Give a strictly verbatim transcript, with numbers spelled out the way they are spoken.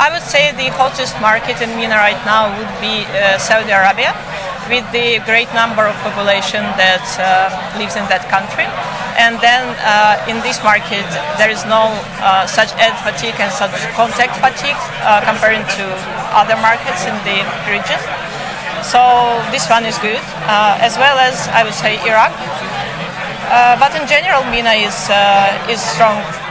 I would say the hottest market in MENA right now would be uh, Saudi Arabia, with the great number of population that uh, lives in that country. And then uh, in this market, there is no uh, such ad fatigue and such contact fatigue uh, comparing to other markets in the region. So this one is good, uh, as well as I would say Iraq. Uh, but in general, MENA is uh, is strong.